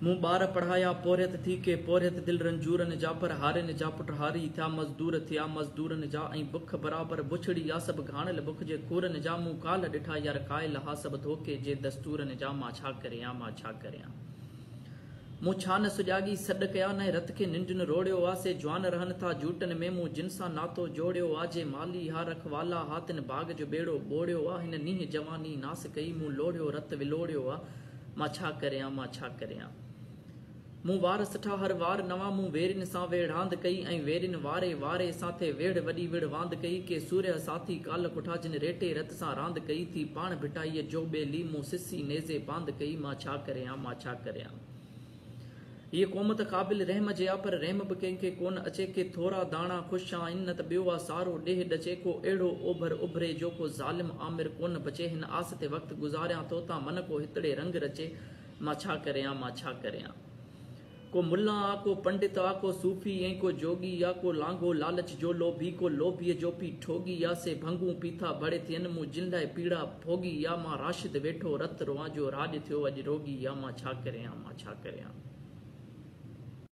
मूं ॿार पढ़ाया पोरियत थी के पोरियत दिल रंजूरनि जा पर हारिन जा पुट हारी थिया मज़दूरनि जा ऐं बुख बराबर बुछड़ी या सभु घाणल बुख जे खूरनि जा मूं काल ॾिठा यार कायल हा सभु धोखे जे दस्तूरनि जा मां छा करियां मूं छा न सुॼागी सॾ कया न रत खे निंड न रोड़ियो आ से जवान रहनि था जूटनि में मूं जिन सां नातो जोड़ियो आ जे माली हा रखवाला हा तिन बाग जो बेड़ो बोड़ियो आ हिन नींह जवानी नास कई मूं लोड़ियो रत विलोड़ियो आ मां छा करियां मूं वार सुठा हर वार नवा मूं वेरिन सां वेढ़ांद कई ऐं वेरिन वारे वारे सां थे वेड़ वॾी विड़ वांद कई के सूर्य साथी काल कुठा जिन रेटे रत सां रांद कई थी पाण भिटाईअ जो ॿेली मूं सिसी नेज़े बांद कई मां छा करियां ये क़ौम त क़ाबिल रहम जे आ पर रहम बि कंहिंखे कोन अचे के थोरा दाणा ख़ुशि आहिनि न त ॿियो आहे सारो ॾेह ॾचे को अहिड़ो ओभर उभरे जो को ज़ालिम आमिर कोन बचे हिन आस ते वक़्तु गुज़ारियां थो तां मन को हितड़े रंग रचे मां छा करियां को मुल्ला आ को पंडित आ को सूफ़ी ऐं को जोगी या को लांगो लालच जो लोभी को लोभीअ जो पी ठोगी या से भंगू पीथा बड़े थियनि मूं जिन लाइ पीड़ा भोगी या मां राशिद वेठो रत रोआं जो राॼ थियो अॼु रोगी या मां छा करियां